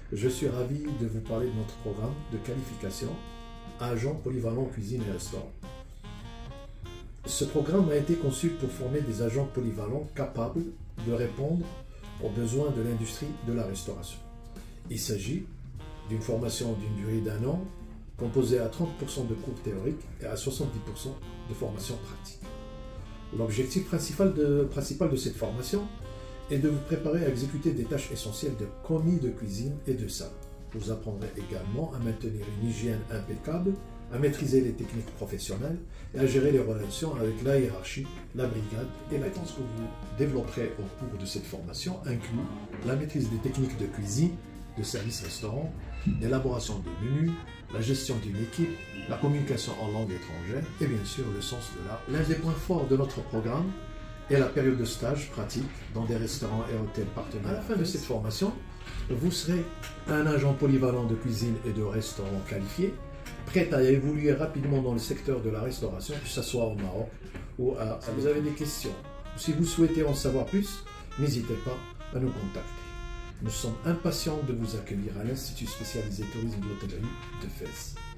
Je suis ravi de vous parler de notre programme de qualification agent polyvalent cuisine et restaurant. Ce programme a été conçu pour former des agents polyvalents capables de répondre aux besoins de l'industrie de la restauration. Il s'agit d'une formation d'une durée d'1 an, composée à 30% de cours théoriques et à 70% de formation pratique. L'objectif principal de cette formation est de vous préparer à exécuter des tâches essentielles de commis de cuisine et de salle. Vous apprendrez également à maintenir une hygiène impeccable, à maîtriser les techniques professionnelles et à gérer les relations avec la hiérarchie, la brigade et la compétence que vous développerez au cours de cette formation inclut la maîtrise des techniques de cuisine, de service restaurant, l'élaboration de menus, la gestion d'une équipe, la communication en langue étrangère et bien sûr le sens de l'art. L'un des points forts de notre programme est la période de stage pratique dans des restaurants et hôtels partenaires. À la fin de cette formation, vous serez un agent polyvalent de cuisine et de restaurant qualifié, prêt à évoluer rapidement dans le secteur de la restauration, que ce soit au Maroc ou à... Si vous avez des questions, ou si vous souhaitez en savoir plus, n'hésitez pas à nous contacter. Nous sommes impatients de vous accueillir à l'Institut spécialisé tourisme de l'hôtellerie de Fès.